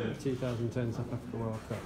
2010 South Africa World Cup.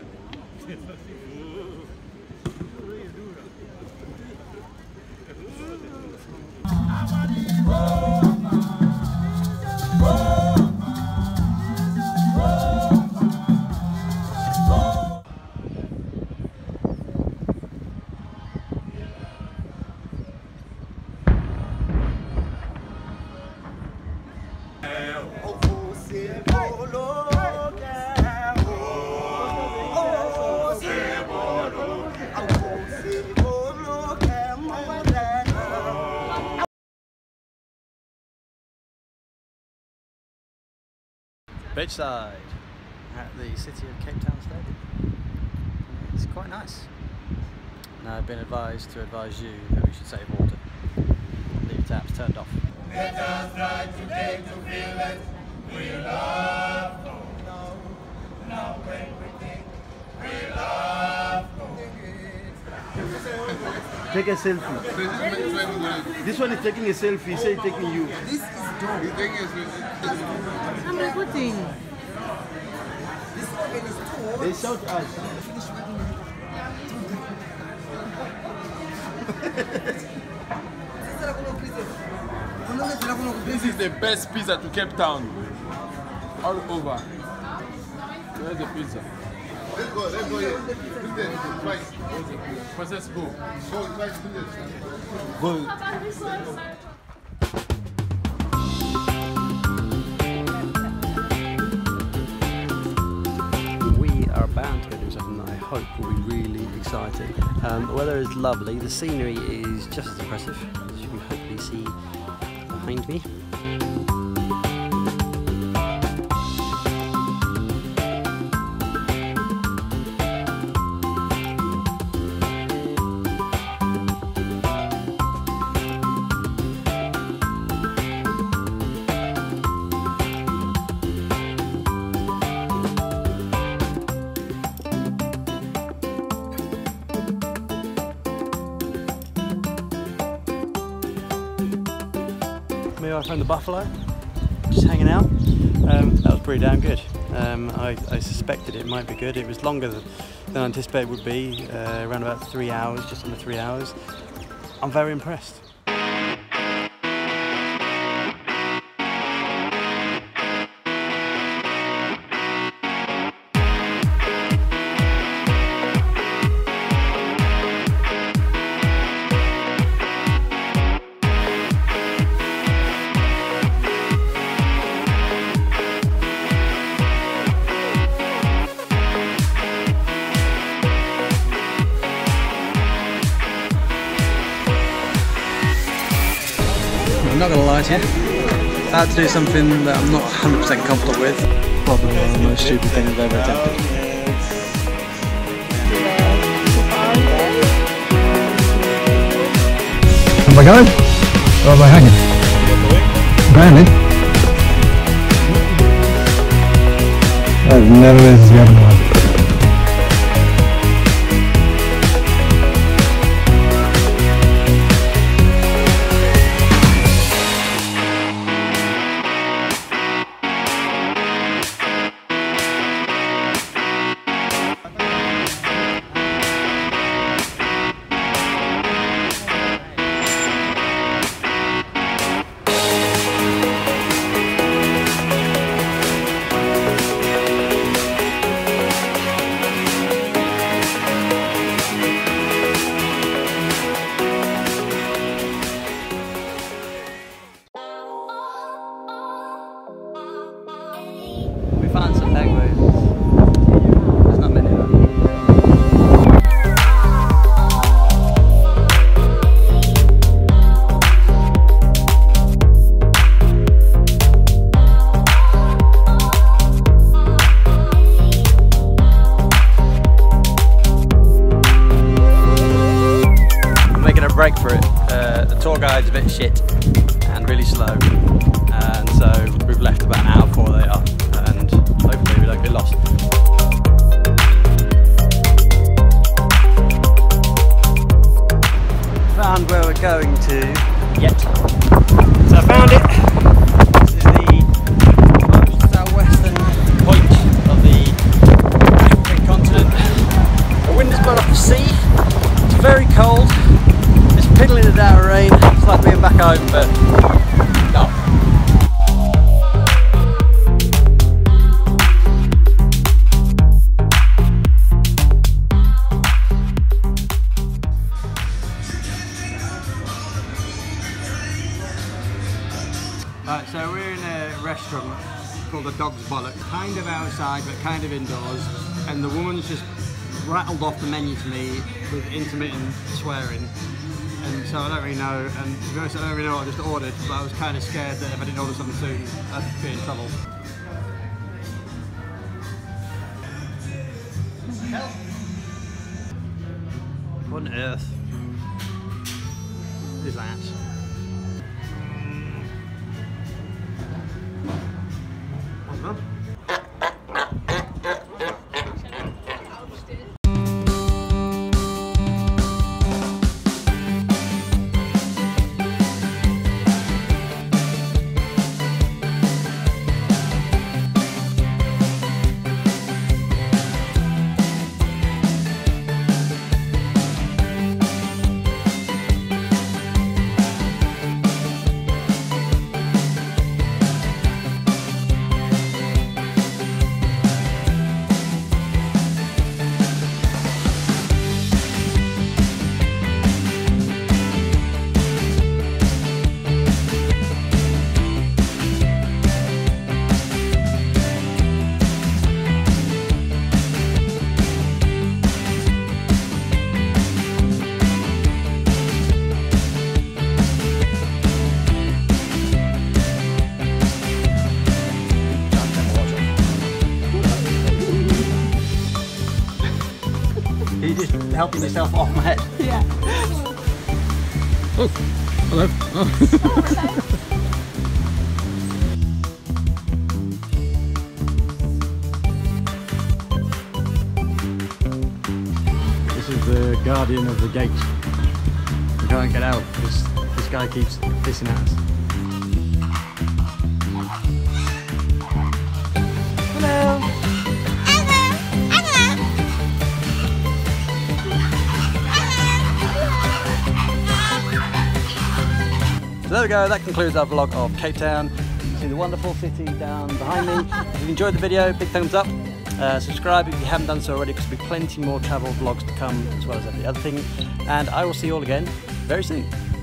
Beachside at the City of Cape Town Stadium. It's quite nice. Now I've been advised to advise you that we should save water. Leave taps turned off. Let us try today to feel it. We love home. Now when we think we love home. Take a selfie. This one is taking a selfie. Say taking you. This is dope. You taking a selfie? I'm recording. This one is too. They shout at us. This is the best pizza to Cape Town. All over. Where's the pizza? Let's go. Let's go here. Twice. Let's go. Go twice. Go. We are bound to go do something that I hope will be really exciting. The weather is lovely, the scenery is just as impressive, as you can hopefully see behind me. Maybe I found the buffalo, just hanging out. That was pretty damn good. I suspected it might be good. It was longer than I anticipated it would be, around about 3 hours, just under 3 hours. I'm very impressed. I'm not going to lie to you, I had to do something that I'm not 100% comfortable with. Probably one of the most stupid things I've ever attempted. Am I going? Or am I hanging? Brandon? I've never been to the other one. We found some penguins. There's not many of them. I'm making a break for it. The tour guide's a bit shit and really slow, and so we've left about an hour before they are. And hopefully we don't get lost. Found where we're going to yet. So I found it. This is the most southwestern point of outside but kind of indoors, and the woman's just rattled off the menu to me with intermittent swearing. And so I don't really know, and to be honest, I don't really know what I just ordered, but I was kind of scared that if I didn't order something soon, I'd be in trouble. What on earth is that? Are you just helping yourself off my head? Yeah. Oh, hello. Oh. This is the guardian of the gate. We can't get out because this guy keeps pissing at us. Hello. So there we go, that concludes our vlog of Cape Town. You see the wonderful city down behind me. If you enjoyed the video, big thumbs up. Subscribe if you haven't done so already, because there'll be plenty more travel vlogs to come, as well as every other thing. And I will see you all again very soon.